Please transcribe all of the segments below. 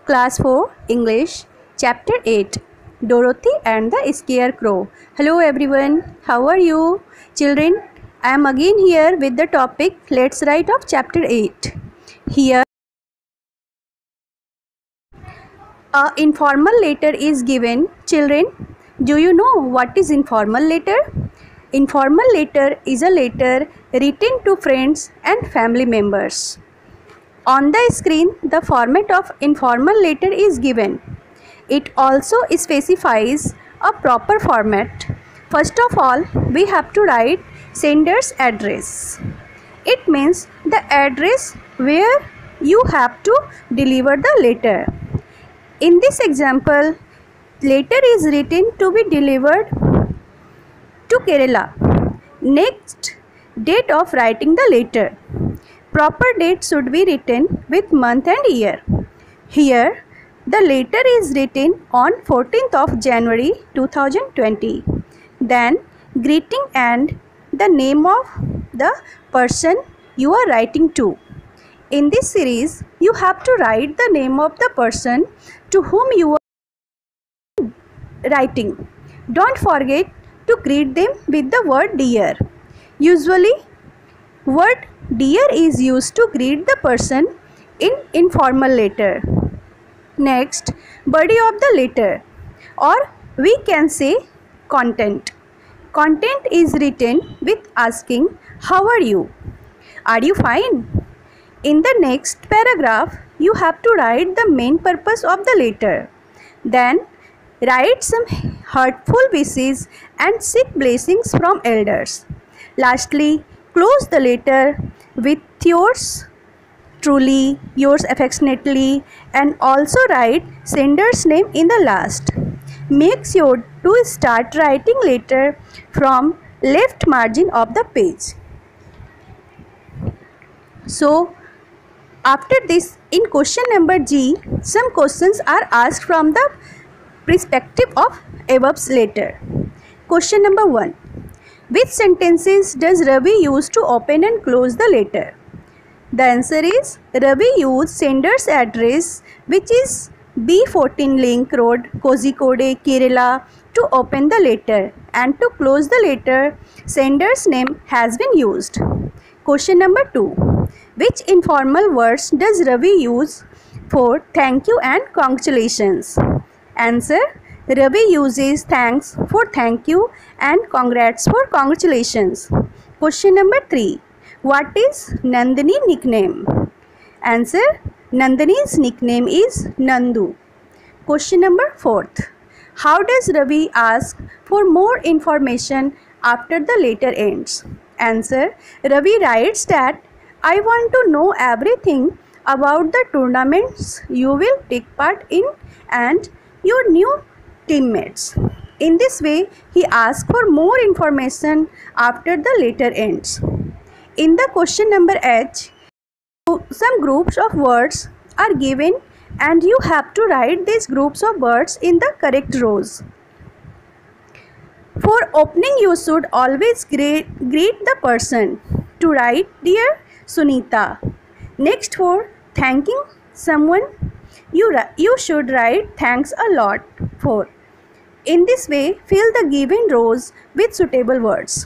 Class 4 English Chapter 8 Dorothy and the Scarecrow. Hello everyone, how are you? Children, I am again here with the topic Let's Write of Chapter 8. Here a informal letter is given. Children, do you know what is informal letter? Informal letter is a letter written to friends and family members. On the screen, the format of informal letter is given. It also specifies a proper format. First of all, we have to write sender's address. It means the address where you have to deliver the letter. In this example, letter is written to be delivered to Kerala. Next, date of writing the letter. Proper date should be written with month and year. Here, the letter is written on 14th of January 2020. Then, greeting and the name of the person you are writing to. In this series, you have to write the name of the person to whom you are writing. Don't forget to greet them with the word dear. Usually, word dear is used to greet the person in informal letter. Next, body of the letter, or we can say content. Content is written with asking, how are you? Are you fine? In the next paragraph, you have to write the main purpose of the letter. Then, write some heartful wishes and seek blessings from elders. Lastly, close the letter with yours truly, yours affectionately, and also write sender's name in the last. Make sure to start writing letter from left margin of the page. So, after this, in question number G, some questions are asked from the perspective of above's letter. Question number 1. Which sentences does Ravi use to open and close the letter? The answer is Ravi used sender's address, which is B14 Link Road, Kozhikode, Kerala, to open the letter, and to close the letter, sender's name has been used. Question number 2. Which informal words does Ravi use for thank you and congratulations? Answer: Ravi uses thanks for thank you and congrats for congratulations. Question number 3. What is Nandini's nickname? Answer: Nandini's nickname is Nandu. Question number 4. How does Ravi ask for more information after the letter ends? Answer: Ravi writes that I want to know everything about the tournaments you will take part in and your new teammates. In this way, he asks for more information after the letter ends. In the question number H, some groups of words are given and you have to write these groups of words in the correct rows. For opening, you should always greet the person. To write, dear Sunita. Next, for thanking someone, you should write thanks a lot for. In this way, fill the given rows with suitable words.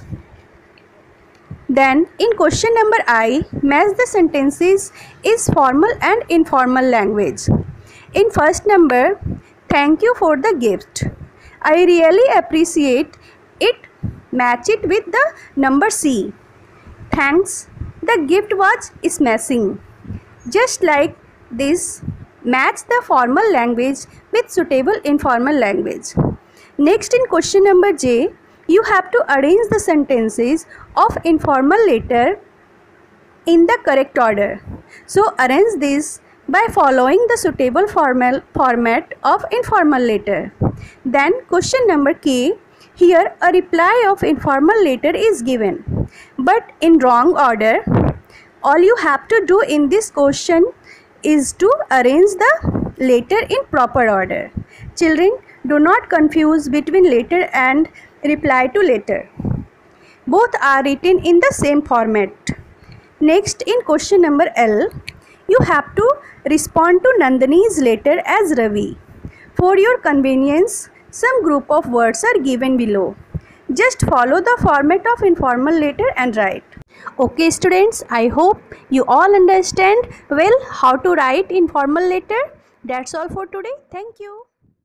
Then, in question number I, match the sentences is formal and informal language. In first number, thank you for the gift. I really appreciate it. Match it with the number C. Thanks. The gift was smashing. Just like this, match the formal language with suitable informal language. Next, in question number J, you have to arrange the sentences of informal letter in the correct order. So, arrange this by following the suitable format of informal letter. Then, question number K, here a reply of informal letter is given, but in wrong order. All you have to do in this question is to arrange the letter in proper order. Children, do not confuse between letter and reply to letter. Both are written in the same format. Next, in question number L, You have to respond to Nandini's letter as Ravi. For your convenience, some group of words are given below. Just follow the format of informal letter and write. Okay students, I hope you all understand well how to write informal letter. That's all for today. Thank you.